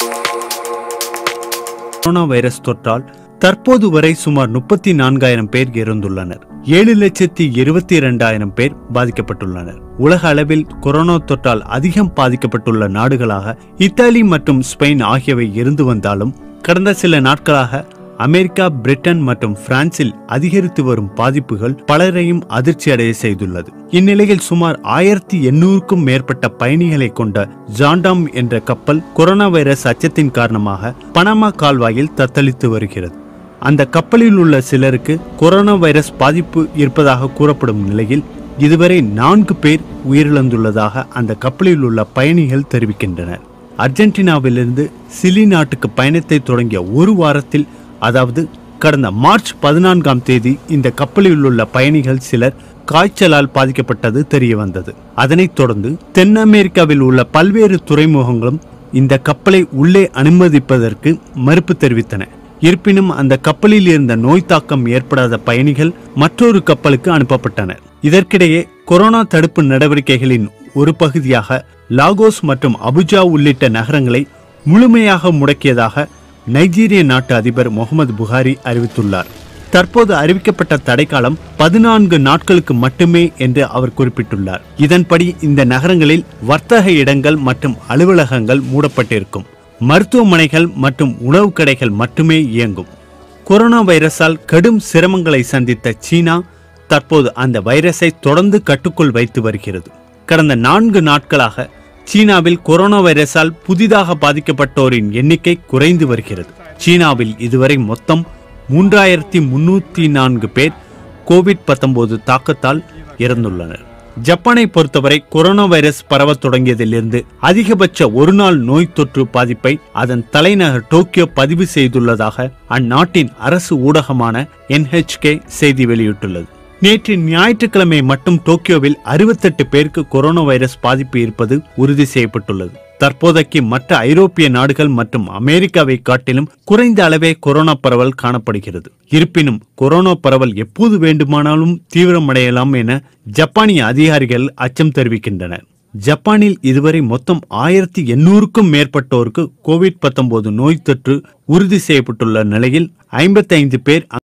Corona virus தொற்றால் தற்போது வரை சுமார் 34,000 பேர் இறந்துள்ளனர். 7,22,000 பேர் பாதிக்கப்பட்டுள்ளனர். உலக அளவில் கொரோனா தொற்றால் அதிகம் பாதிக்கப்பட்டுள்ள நாடுகளாக இத்தாலி மற்றும் ஸ்பெயின் ஆகியவை இருந்து வந்தாலும் கடந்த சில நாட்களாக அமெரிக்கா, பிரிட்டன் மற்றும் பிரான்சில் அதிகரித்து வரும் பாதிப்புகள் பலரையும் அதிர்ச்சி அடைய செய்துள்ளது. இந்நிலையில் சுமார் 1,800க்கும் மேற்பட்ட பயணிகளை கொண்ட ஜாண்டாம் என்ற கப்பல் கொரோனா வைரஸ் அச்சத்தின் காரணமாக பனாமா கால்வாயில் தத்தளித்து வருகிறது. அந்த கப்பலில் உள்ள சிலருக்கு கொரோனா வைரஸ் பாதிப்பு இருப்பதாக கூறப்படும் நிலையில் இதுவரை 4 பேர் உயிரிழந்துள்ளதாக அந்த கப்பலில் உள்ள பயணிகள் தெரிவிக்கின்றனர். அர்ஜென்டினாவிலிருந்து சிலி நாட்டுக்கு பயணத்தை தொடங்கிய ஒரு வாரத்தில், அதாவது கடந்த மார்ச் 14ஆம் தேதி இந்த கப்பலில் உள்ள பயணிகள் சிலர் காய்ச்சலால் பாதிக்கப்பட்டது தெரிய வந்தது. அதனைத் தொடர்ந்து தென் அமெரிக்காவில் உள்ள பல்வேறு துறைமுகங்களும் இந்த கப்பலை உள்ளே அனுமதிப்பதற்கு மறுப்பு தெரிவித்தன. இருப்பினும் அந்த கப்பலில் இருந்த நோய் தாக்கம் ஏற்படாத பயணிகள் மற்றொரு கப்பலுக்கு அனுப்பப்பட்டனர். இதற்கிடையே கொரோனா தடுப்பு நடவடிக்கைகளின் ஒரு பகுதியாக லாகோஸ் மற்றும் அபுஜா உள்ளிட்ட நகரங்களை முழுமையாக முடக்கியதாக நைஜீரிய நாட்டு அதிபர் முகமது புகாரி அறிவித்துள்ளார். தற்போது அறிவிக்கப்பட்ட தடைக்காலம் 14 நாட்களுக்கு மட்டுமே என்று அவர் குறிப்பிட்டுள்ளார். இதன்படி இந்த நகரங்களில் வர்த்தக இடங்கள் மற்றும் அலுவலகங்கள் மூடப்பட்டிருக்கும். மருத்துவமனைகள் மற்றும் உணவு கடைகள் மட்டுமே இயங்கும். கொரோனா வைரஸால் கடும் சிரமங்களை சந்தித்த சீனா தற்போது அந்த வைரஸை தொடர்ந்து கட்டுக்குள் வைத்து வருகிறது. கடந்த 4 நாட்களாக சீனாவில் கொரோனா வைரஸால் புதிதாக பாதிக்கப்பட்டோரின் எண்ணிக்கை குறைந்து வருகிறது. சீனாவில் இதுவரை மொத்தம் 3,304 பேர் கோவிட்-19 தாக்கத்தால் இறந்துள்ளனர். ஜப்பானை பொறுத்தவரை கொரோனா வைரஸ் பரவ தொடங்கியதிலிருந்து அதிகபட்ச ஒரு நாள் நோய் தொற்று பாதிப்பை அதன் தலைநகர் டோக்கியோ பதிவு செய்துள்ளதாக அந்நாட்டின் அரசு ஊடகமான NHK செய்தி வெளியிட்டுள்ளது. நேற்று ஞாயிற்றுக்கிழமை மட்டும் டோக்கியோவில் 68 பேருக்கு கொரோனா வைரஸ் பாதிப்பு இருப்பது உறுதி செய்யப்பட்டுள்ளது. தற்போதைக்கு மற்ற ஐரோப்பிய நாடுகள் மற்றும் அமெரிக்காவை காட்டிலும் குறைந்த அளவே கொரோனா பரவல் காணப்படுகிறது. இருப்பினும் கொரோனா பரவல் எப்போது வேண்டுமானாலும் தீவிரமடையலாம் என ஜப்பானிய அதிகாரிகள் அச்சம் தெரிவிக்கின்றனர். ஜப்பானில் இதுவரை மொத்தம் 1,800க்கும் மேற்பட்டோருக்கு கோவிட்-19 நோய் தொற்று உறுதி செய்யப்பட்டுள்ள நிலையில் 55 பேர்